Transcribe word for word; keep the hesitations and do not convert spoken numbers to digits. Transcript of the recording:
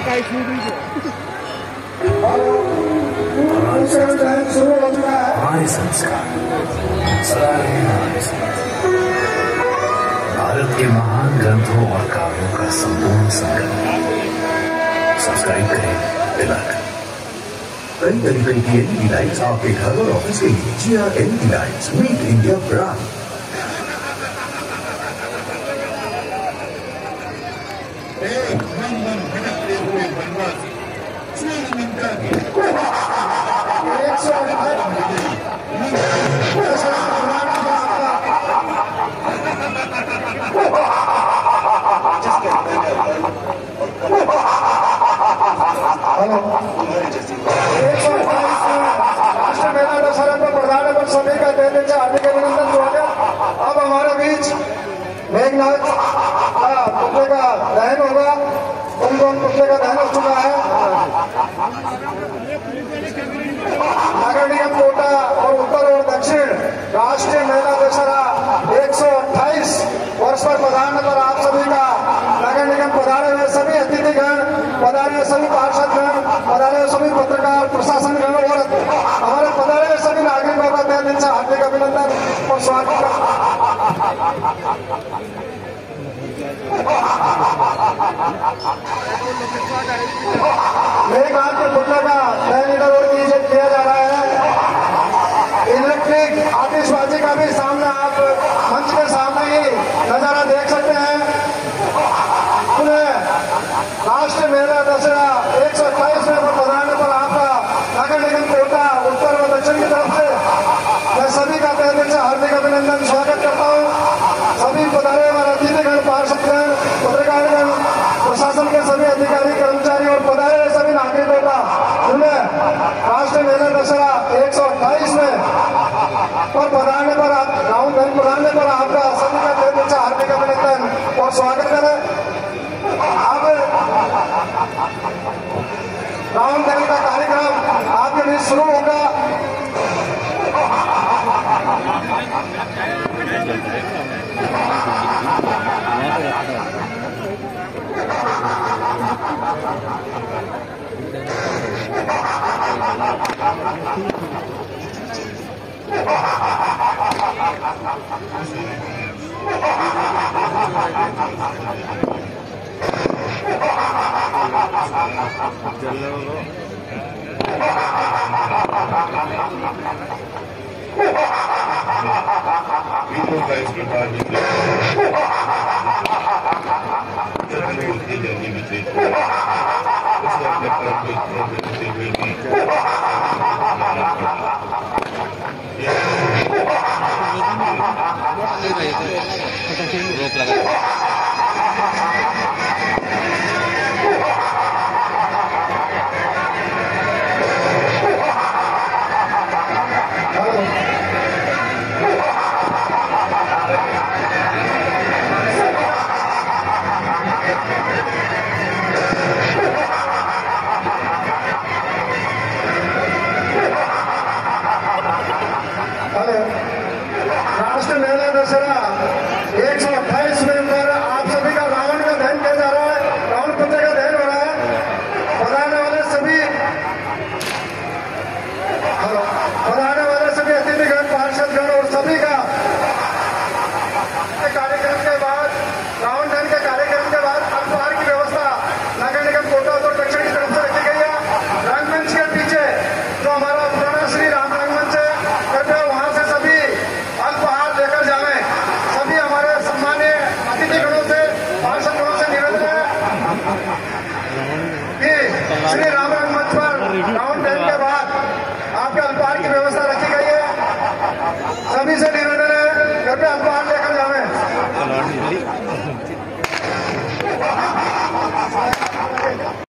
हमारे संस्कार सदा रहे हमारे साथ। भारत के महान ग्रंथों और काव्यों का संपूर्ण संग्रह। सब्सक्राइब करें तिलक। कई तरीके की एलईडी लाइट्स आपके घर और ऑफिस के लिए। G R LED lights, make India brand. राष्ट्रीय मेला दशहरा पर प्रधान एवं सभी का तहे दिल से हार्दिक अभिनंदन स्वागत। अब हमारे बीच मेघनाथ पुतले का दहन होगा। उन दोनों पुतले का दहन हो चुका है। नगर निगम कोटा और उत्तर और दक्षिण राष्ट्रीय मेला दशहरा एक सौ अट्ठाईस वर्ष पर पधारने पर आप सभी का नगर निगम पधारे हुए सभी अतिथिगण, पधारे हुए सभी पार्षदगण, पधारे हुए सभी पत्रकार प्रशासनगण और हमारे पधारे हुए सभी नागरिकों का तहे दिल से हार्दिक अभिनंदन और स्वागत करता हूं। मेघनाथ के पुतले का दहन किया जा रहा है। इलेक्ट्रिक आतिशबाजी का भी सामने आप मंच के सामने ही नजारा देख सकते हैं। राष्ट्रीय मेला दशहरा एक सौ अट्ठाईस में पधारने पर आपका नगर निगम कोटा उत्तर व दक्षिण की तरफ से मैं सभी का तहे दिल से हार्दिक अभिनंदन स्वागत करता हूं। सभी पधारे हमारे अतिथिगण, पार्षदगण, पत्रकारगण, प्रशासन के सभी अधिकारी, कर्मचारी और पधारे हुए सभी नागरिकों का उन्हें राष्ट्रीय मेला दशहरा एक सौ अट्ठाईस में पर पधारने पर आप रावण दहन पधारने पर आपका सभी का तहे दिल से हार्दिक अभिनंदन और स्वागत करें। अब रावण दहन का कार्यक्रम आपके बीच शुरू होगा। रोक लगा राष्ट्रीय मेला दशहरा एक सौ अट्ठाईस में पर आप सभी का रावण का दहन किया जा रहा है। रावण पुतले का दहन हो रहा है। पधारने वाले सभी पधारने वाले सभी अतिथिगण, पार्षदगण और सभी का कार्यक्रम के बाद रावण दहन के कार्यक्रम के बाद अल्पाहार की व्यवस्था नगर निगम कोटा और दक्षिण की तरफ से रखी गई है। रंगमंच के पीछे जो हमारा पुराना श्री राम रंगमंच है, कृपया वहां से सभी अल्पाहार लेकर जाएं। सभी हमारे सम्मानीय अतिथिगणों से, पार्षदगणों से निवेदन है कि श्री राम रंगमंच पर रावण दहन